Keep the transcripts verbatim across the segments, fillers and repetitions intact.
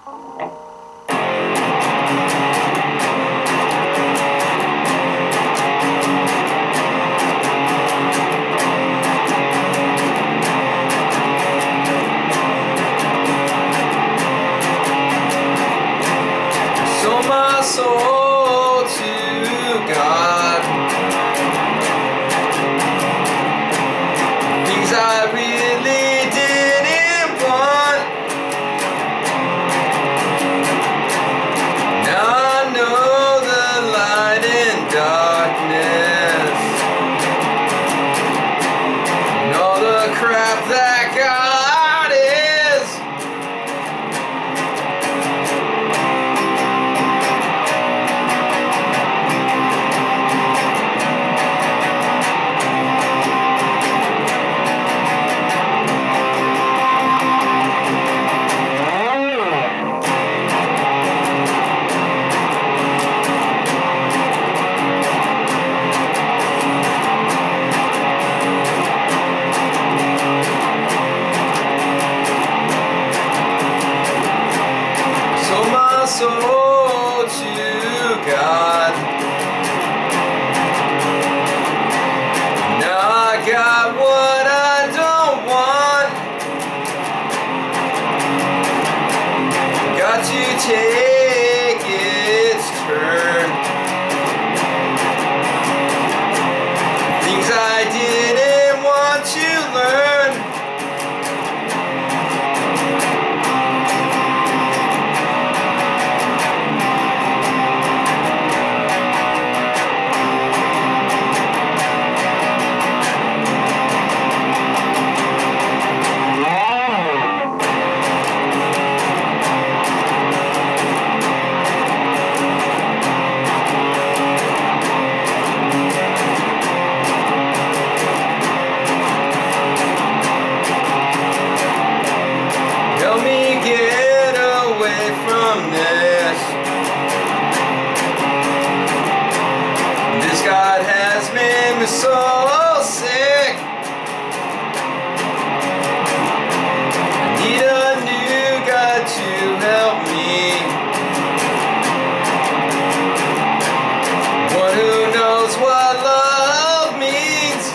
Soul to God, things I really didn't want. Now I know the light and darkness, and all the crap that God is. Soul to God. Now I got what I don't want. Got to take its turn. Things I didn't want to learn. God has made me so sick. I need a new God to help me, one who knows what love means.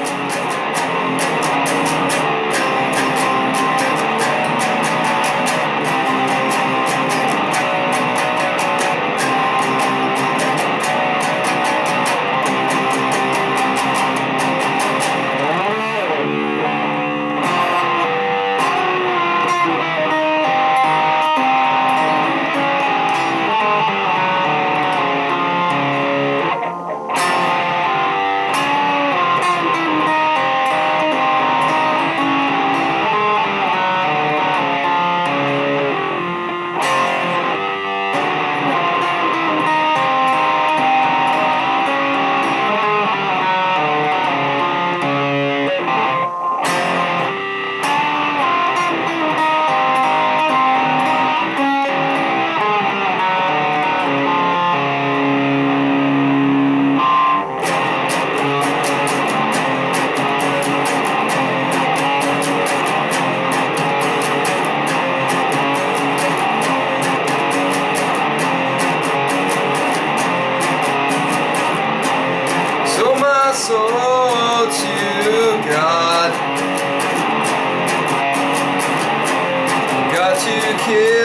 Soul to God, got to kill